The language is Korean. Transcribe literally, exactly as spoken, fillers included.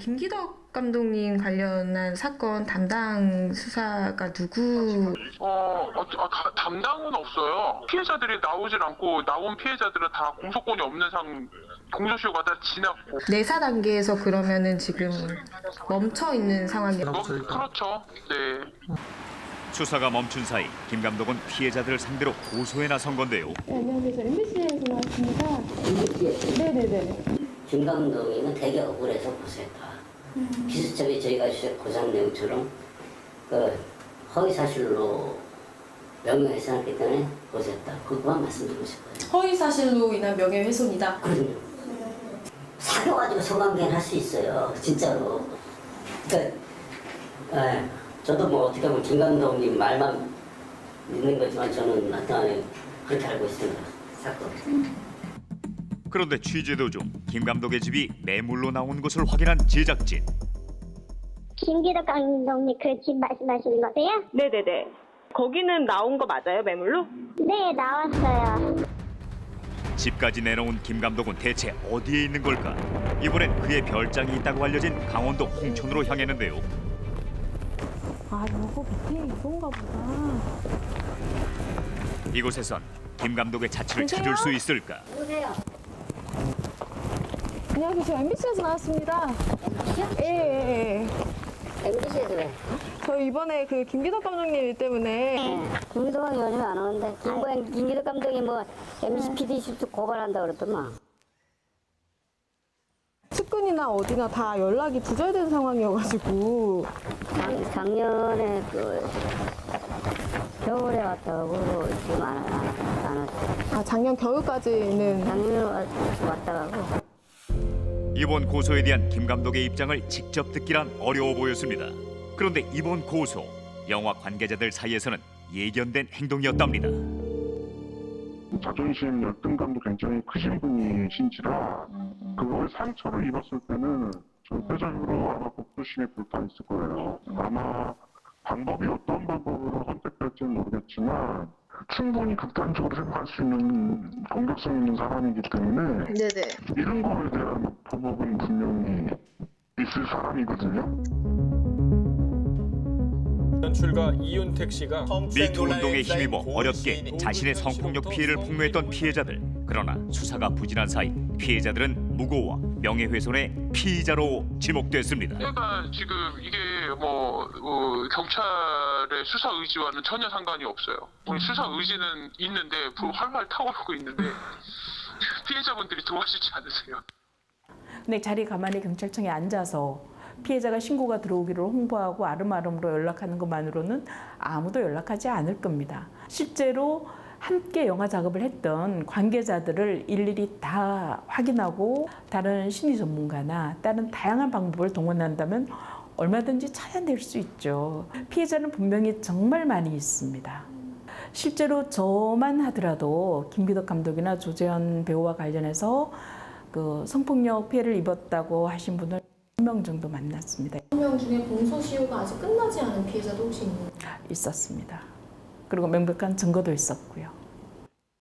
김기덕 감독님 관련한 사건 담당 수사가 누구? 어, 어 아, 담당은 없어요. 피해자들이 나오질 않고 나온 피해자들은 다 공소권이 없는 상 공소시효가 다 지났고. 내사 단계에서 그러면은 지금 멈춰 있는 상황이에요. 뭐, 그렇죠. 네. 수사가 멈춘 사이 김 감독은 피해자들을 상대로 고소에 나선 건데요. 네, 안녕하세요. 엠비씨에서 나왔습니다. 엠비씨? 네네네. 김 감독님은 되게 억울해서 고소했다. 음. 비슷하게 저희가 고장 내용처럼 그 허위사실로 명예훼손했기 때문에 고소했다. 그것만 말씀드리고 싶어요. 허위사실로 인한 명예훼손이다. 그럼요. 사겨가지고 성관계는 할 수 있어요. 진짜로. 그러니까 에, 저도 뭐 어떻게 보면 김 감독님 말만 믿는 거지만 저는 나타나는 그렇게 알고 있습니다. 사건. 그런데 취재 도중 김 감독의 집이 매물로 나온 것을 확인한 제작진. 김기덕 감독님 그 집 말씀하시는 거세요? 네네네. 거기는 나온 거 맞아요, 매물로? 네, 나왔어요. 집까지 내놓은 김 감독은 대체 어디에 있는 걸까? 이번엔 그의 별장이 있다고 알려진 강원도 홍천으로 향했는데요. 아, 요거 밑에 이건가 보다. 이곳에선 김 감독의 자취를 찾을 수 있을까? 누구세요? 안녕하세요. 저 엠비씨에서 나왔습니다. 엠비씨요? 예, 예, 예. 엠비씨에서 왜? 저 이번에 그 김기덕 감독님 때문에. 김기덕이 요즘 안 오는데 김고양 김기덕 감독이 뭐 엠비씨 피디실도 고발한다 그랬더만. 측근이나 어디나 다 연락이 두절된 상황이어가지고. 작, 작년에 그 겨울에 왔다고 지금 안, 안, 안 왔어요. 아, 작년 겨울까지는. 작년에 왔다 가고. 이번 고소에 대한 김 감독의 입장을 직접 듣기란 어려워 보였습니다. 그런데 이번 고소, 영화 관계자들 사이에서는 예견된 행동이었답니다. 자존심 열등감도 굉장히 크신 분이신지라 그걸 상처를 입었을 때는 절대적으로 아마 복수심에 불타있을 거예요. 아마 방법이 어떤 방법으로 선택할지는 모르겠지만 충분히 극단적으로 생각할 수 있는 공격성 있는 사람이기 때문에 네네. 이런 거에 대한 방법은 분명히 있을 사람이거든요. 연출가 이윤택 씨가 미투 운동에 힘입어 어렵게 자신의 성폭력 피해를 폭로했던 피해자들. 그러나 수사가 부진한 사이 피해자들은 무고와 명예훼손의 피의자로 지목됐습니다. 그러니까 지금 이게 뭐 어, 경찰의 수사 의지와는 전혀 상관이 없어요. 수사 의지는 있는데 활활 타오르고 있는데 피해자분들이 도와주지 않으세요. 근데 자리 가만히 경찰청에 앉아서 피해자가 신고가 들어오기를 홍보하고 아름아름으로 연락하는 것만으로는 아무도 연락하지 않을 겁니다. 실제로 함께 영화 작업을 했던 관계자들을 일일이 다 확인하고 다른 심리 전문가나 다른 다양한 방법을 동원한다면 얼마든지 찾아낼 수 있죠. 피해자는 분명히 정말 많이 있습니다. 실제로 저만 하더라도 김기덕 감독이나 조재현 배우와 관련해서 그 성폭력 피해를 입었다고 하신 분을 한 명 정도 만났습니다. 한 명 중에 공소시효가 아직 끝나지 않은 피해자도 혹시 있나요? 있었습니다. 그리고 명백한 증거도 있었고요.